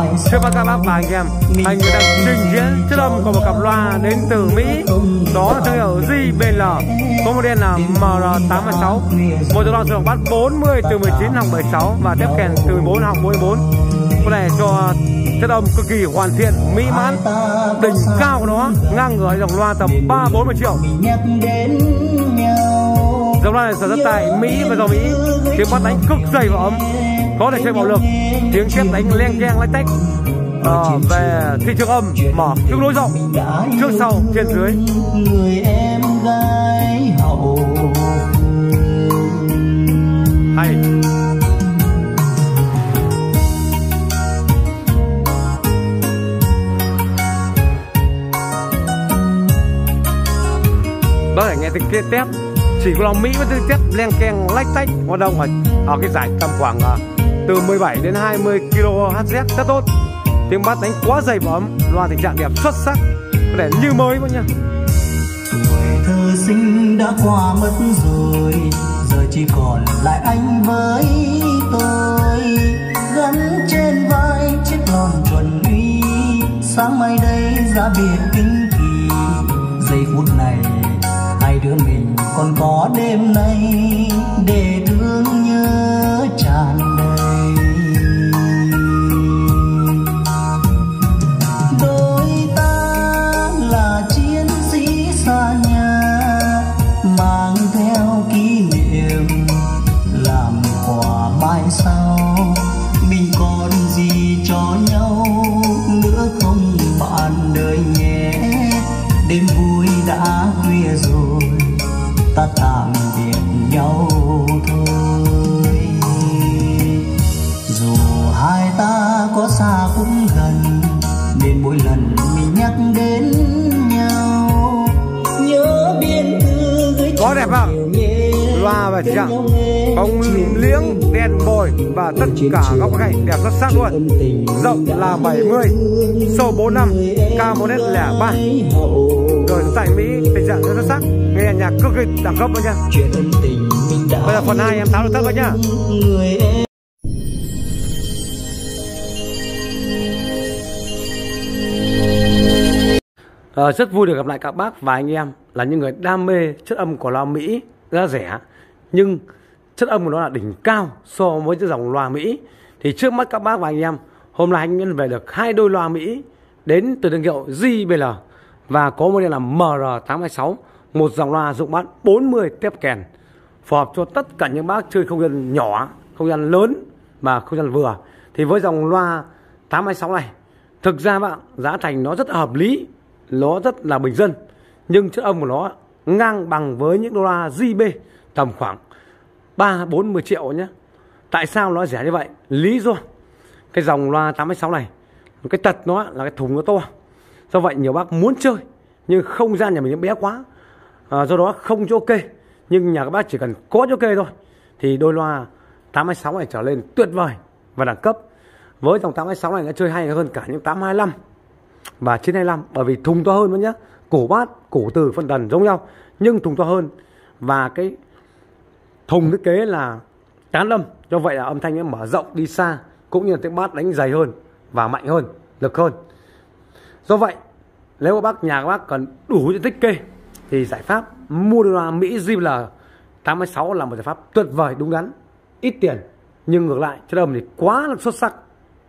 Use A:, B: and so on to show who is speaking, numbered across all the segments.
A: Trước mắt các bác và anh em, anh đang trình diễn chất âm của một cặp loa đến từ Mỹ. Đó là thương hiệu JBL, có model là MR86. Một dòng loa sử dụng bắt 40 từ 19 học 76 và tiếp kèn từ 14 học 44. Có thể cho chất âm cực kỳ hoàn thiện, mỹ mãn. Đỉnh cao của nó ngang ngửa dòng loa tầm 30-40 triệu. Dòng loa này sản xuất tại Mỹ và do Mỹ, tiếng bắt đánh cực dày và ấm, có thể chơi bạo lực, tiếng chép đánh len keng lách tách. Về thị trường âm mở tương đối rộng, trước sau trên dưới.
B: Người em gái hậu
A: hay. Bác phải nghe tiếng kia tép, chỉ có lòng Mỹ với tiếng tép len keng lách tách hoạt động ở cái giải tầm khoảng từ 17 đến 20 kHz rất tốt. Tiếng bass đánh quá dày và ấm, loa tình trạng đẹp xuất sắc, có thể như mới luôn nha.
B: tuổi thơ sinh đã qua mất rồi, giờ chỉ còn lại anh với tôi, gắn trên vai chiếc lon chuẩn uy. Sáng mai đây ra biệt kinh kỳ, giây phút này hai đứa mình còn có đêm nay để thương nhớ tràn đầy. Đôi ta là chiến sĩ xa nhà, mang theo kỷ niệm làm quà mai sau. Mình còn gì cho nhau nữa không bạn đời nhé, đêm vui đã khuya rồi, ta tạm biệt nhau thôi. Dù hai ta có xa cũng gần, nên mỗi lần mình nhắc đến nhau, nhớ biên thư gửi
A: có đẹp không? Loa và chẳng bóng liếng đèn bồi và tất cả góc cạnh đẹp xuất sắc luôn. Rộng là 70, sâu 45, cao 1m03. Rồi tại Mỹ tình trạng rất xuất sắc, nghe nhạc cực kỳ đẳng cấp luôn nha. Bây giờ phần 2 em tháo được tất rồi nhá. Rất vui được gặp lại các bác và anh em là những người đam mê chất âm của loa Mỹ giá rẻ, nhưng chất âm của nó là đỉnh cao so với cái dòng loa Mỹ. Thì trước mắt các bác và anh em, hôm nay anh nhân về được hai đôi loa Mỹ đến từ thương hiệu JBL và có model là MR86, một dòng loa dụng bass 40 tép kèn, phù hợp cho tất cả những bác chơi không gian nhỏ, không gian lớn và không gian vừa. Thì với dòng loa 826 này, thực ra bạn giá thành nó rất là hợp lý, nó rất là bình dân, nhưng chất âm của nó ngang bằng với những đô la JB tầm khoảng 30-40 triệu nhé. Tại sao nó rẻ như vậy? Lý do cái dòng loa 826 này, cái tật nó là cái thùng nó to, do vậy nhiều bác muốn chơi nhưng không gian nhà mình bé quá, do đó không chỗ kê. Nhưng nhà các bác chỉ cần có chỗ kê thôi thì đôi loa 826 này trở lên tuyệt vời và đẳng cấp. Với dòng 826 này nó chơi hay hơn cả những 825 và 925, bởi vì thùng to hơn nữa nhé. Cổ bát, cổ từ, phân tần giống nhau nhưng thùng to hơn, và cái thùng thiết kế là tán âm, do vậy là âm thanh nó mở rộng đi xa, cũng như là tiếng bát đánh dày hơn và mạnh hơn, lực hơn. Do vậy nếu nhà các bác cần đủ diện tích kê thì giải pháp mua đôi loa Mỹ JBL 826 là một giải pháp tuyệt vời, đúng đắn, ít tiền nhưng ngược lại chất âm thì quá là xuất sắc.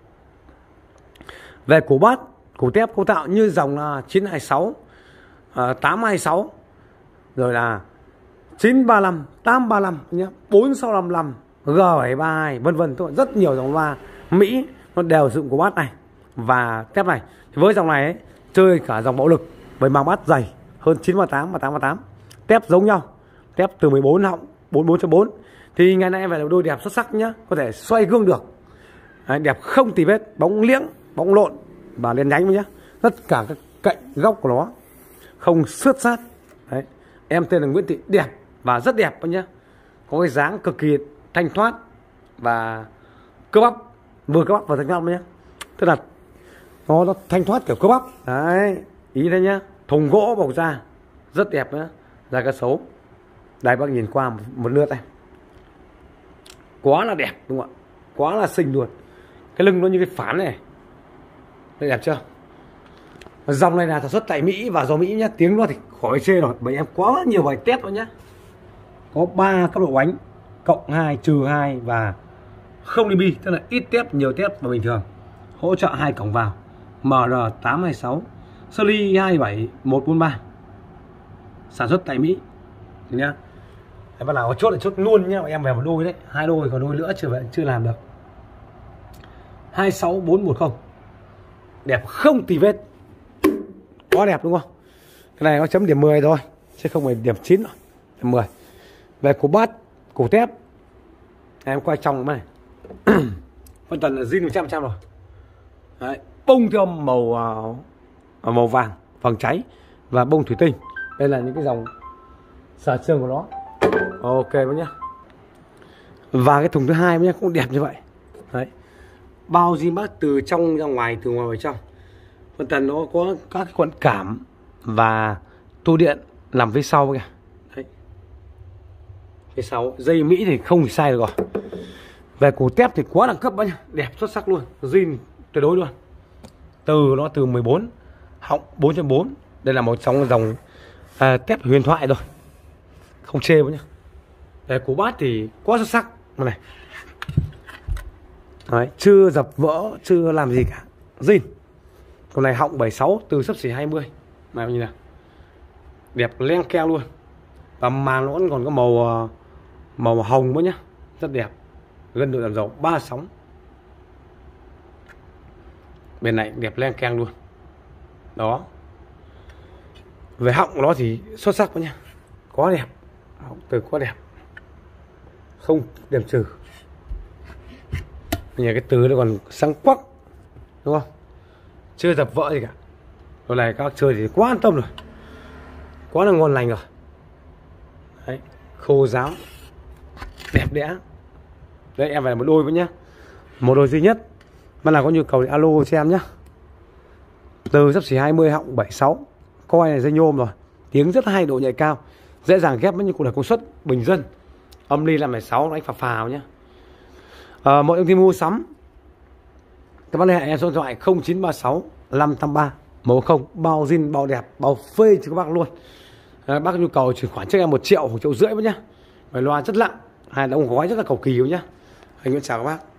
A: Về cổ bát, cổ tép cấu tạo như dòng là 926, 826, rồi là 935, 835 nhé, 4655, G732 vân vân, rất nhiều dòng loa Mỹ nó đều sử dụng cổ bát này và tép này. Với dòng này ấy, chơi cả dòng bạo lực với màng bát dày hơn 938 và 838, tép giống nhau, tép từ 14 họng 44.4. Thì ngày nay em phải là đôi đẹp xuất sắc nhá, có thể xoay gương được. Đấy, đẹp không tì vết, bóng liếng, bóng lộn và đèn nhánh nhé. Tất cả các cạnh góc của nó không xước sát. Đấy, em tên là Nguyễn Thị, đẹp và rất đẹp nhé. Có cái dáng cực kỳ thanh thoát và cơ bắp, vừa cơ bắp và thanh thoát nhé. Tức là nó thanh thoát kiểu cơ bắp. Đấy, ý thế nhá. Thùng gỗ bọc da rất đẹp nữa, da cá sấu. Đây bác nhìn qua một lượt này, quá là đẹp đúng không ạ, quá là xinh luôn. Cái lưng nó như cái phản này, Đây đẹp chưa? Dòng này là sản xuất tại Mỹ và do Mỹ nhá, tiếng nó thì khỏi chê rồi, bởi em quá nhiều bài test rồi nhá. Có 3 cấp độ bánh, cộng 2, trừ 2 và không dB, tức là ít tép, nhiều tép và bình thường. Hỗ trợ 2 cổng vào, MR826, Soli 27143. Sản xuất tại Mỹ nhá. Em bắt nào có chốt là chốt luôn nhá, em về một đôi đấy, 2 đôi còn đôi nữa chưa làm được. 26410. Đẹp không tì vết. Quá đẹp đúng không? Cái này nó chấm điểm 10 thôi, chứ không phải điểm 9 rồi. Điểm 10. Về cổ bát, cổ tép. Em quay trong cái này. Phân tần là zin 100% rồi. Đấy, bông theo màu vàng, vàng cháy và bông thủy tinh. Đây là những cái dòng xà xương của nó. Ok bác nhá. Và cái thùng thứ hai nhá cũng đẹp như vậy. Đấy. Bao zin bát từ trong ra ngoài, từ ngoài vào trong. Phân tần nó có các cái cuộn cảm và tua điện nằm phía sau kìa. Đấy. Phía sau dây Mỹ thì không thì sai được rồi. Về cổ tép thì quá đẳng cấp bác nhá, đẹp xuất sắc luôn, zin tuyệt đối luôn. Nó từ 14, họng 4.4. Đây là một trong dòng tép huyền thoại rồi, không chê bác nhá. Về cổ bát thì quá xuất sắc này. Đấy, chưa dập vỡ, chưa làm gì cả, zin. Con này họng 76 từ xấp xỉ 20. Này như nào, đẹp len keo luôn. Và màng nó vẫn còn có màu hồng nữa nhá, rất đẹp. Gân độ làm dầu 3 sóng. Bên này đẹp len keng luôn. Đó. Về họng của nó thì xuất sắc quá nha, quá đẹp, họng từ quá đẹp, không điểm trừ. Bây giờ cái từ nó còn sáng quắc đúng không, chưa dập vỡ gì cả. Đồ này các bác chơi thì quá an tâm rồi, quá là ngon lành rồi. Đấy, khô ráo, đẹp đẽ. Đấy, em về một đôi với nhá, một đôi duy nhất. Mà là có nhu cầu thì alo cho em nhá. Từ xấp xỉ 20, họng 76, coi này dây nhôm rồi, tiếng rất hay, độ nhạy cao, dễ dàng ghép với những cụ đề công suất bình dân. Âm ly 506 đánh phà phào nhá. Mọi thông tin mua sắm các bác liên hệ em số điện thoại 0936 583 10, bao zin, bao đẹp, bao phê cho các bác luôn. Bác nhu cầu chuyển khoản cho em 1 triệu hoặc 1,5 triệu với nhá. Bài loa rất lặng, hay là ông gói rất là cầu kỳ nhá. Anh Nguyễn chào các bác.